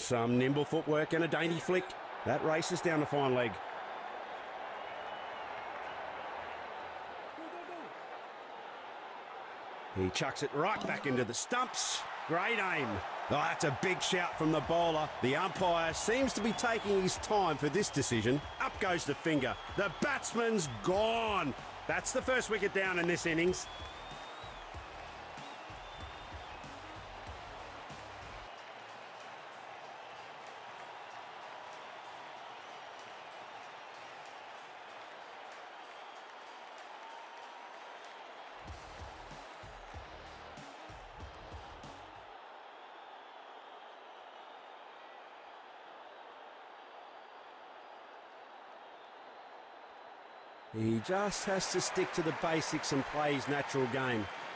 Some nimble footwork and a dainty flick. That races down the fine leg. He chucks it right back into the stumps. Great aim. Oh, that's a big shout from the bowler. The umpire seems to be taking his time for this decision. Up goes the finger. The batsman's gone. That's the first wicket down in this innings. He just has to stick to the basics and play his natural game.